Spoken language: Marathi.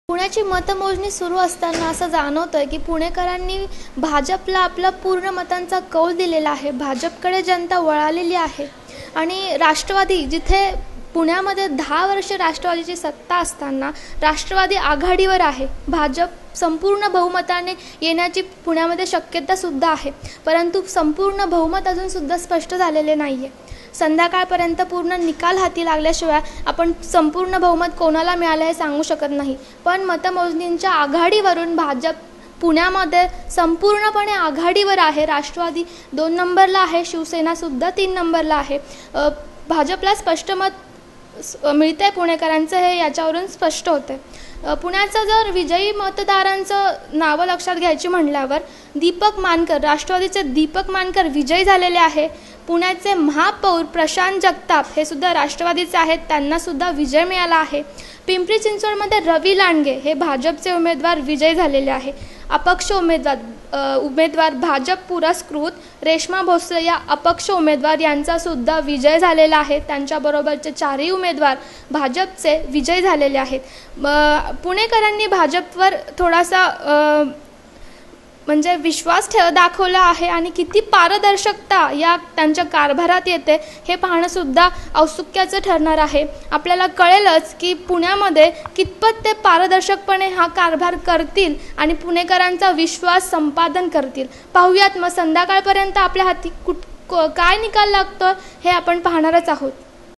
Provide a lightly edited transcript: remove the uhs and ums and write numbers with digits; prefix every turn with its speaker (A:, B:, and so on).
A: पुण्याची मतमोजणी सुरू असताना असं जाणवतं की पुणेकरांनी भाजपला आपला पूर्ण मतांचा कौल दिलेला आहे। भाजपकडे जनता वळालेली आहे आणि राष्ट्रवादी जिथे पुण्यामध्ये 10 वर्ष राष्ट्रवादीची सत्ता असताना राष्ट्रवादी आघाडीवर आहे। भाजप संपूर्ण बहुमताने येण्याची पुण्यामध्ये शक्यता सुद्धा आहे, परंतु संपूर्ण बहुमत अजून सुद्धा स्पष्ट झालेले नाहीये। संध्याकाळपर्यंत पूर्ण निकाल हाती लागल्याशिवाय आपण संपूर्ण बहुमत कोणाला मिळाले हे सांगू शकत नाही। पण मतमोजणींच्या आघाडीवरून भाजप पुण्यामध्ये संपूर्णपणे आघाडीवर आहे। राष्ट्रवादी 2 नंबरला आहे, शिवसेना सुद्धा 3 नंबरला आहे। भाजपला स्पष्ट मत मिळते पुणेकरांचं, हे याच्यावरून स्पष्ट होते। पुण्याचं जर विजयी मतदारांचं नाव लक्षात घ्यायची म्हटल्यावर दीपक मानकर, राष्ट्रवादीचे दीपक मानकर विजयी झालेले आहे। पुण्याचे महापौर प्रशांत जगताप हे सुद्धा राष्ट्रवादीचे आहेत, त्यांना सुद्धा विजय मिळाला आहे। पिंपरी चिंचवडमध्ये रवी लांडगे हे भाजपचे उमेदवार विजयी झालेले आहे। अपक्ष उमेदवार भाजप पुरस्कृत रेश्मा भोसले या अपक्ष उमेदवार यांचा सुद्धा विजय झालेला आहे। त्यांच्याबरोबरचे 4ही उमेदवार भाजपचे विजयी झालेले आहेत। पुणेकरांनी भाजपवर थोडासा म्हणजे विश्वास दाखवला आहे आणि किती पारदर्शकता या त्यांच्या कारभारात येते हे पाहणं सुद्धा औत्सुक्याचं ठरणार आहे। आपल्याला कळेलच की पुण्यामध्ये कितपत ते पारदर्शकपणे हा कारभार करतील आणि पुणेकरांचा विश्वास संपादन करतील। पाहूयात मग संध्याकाळपर्यंत आपल्या हाती काय निकाल लागतो हे आपण पाहणारच आहोत।